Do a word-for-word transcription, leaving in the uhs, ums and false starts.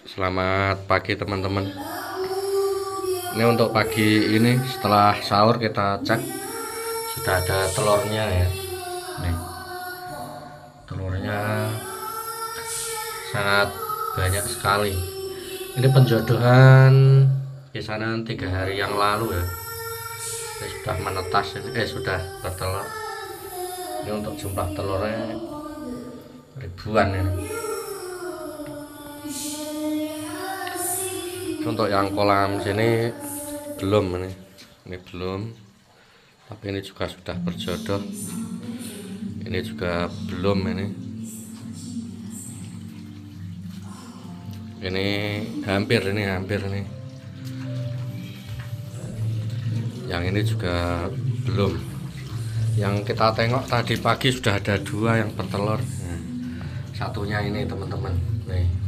Selamat pagi teman-teman. Ini untuk pagi ini setelah sahur kita cek sudah ada telurnya ya. Nih, telurnya sangat banyak sekali. Ini penjodohan kisaran tiga hari yang lalu ya. Ini sudah menetas, eh sudah bertelur. Ini untuk jumlah telurnya ribuan ya. Untuk yang kolam sini belum ini, ini belum, tapi ini juga sudah berjodoh. Ini juga belum ini. Ini hampir ini hampir ini. Yang ini juga belum. Yang kita tengok tadi pagi sudah ada dua yang bertelur. Nah, satunya ini teman-teman. Nih.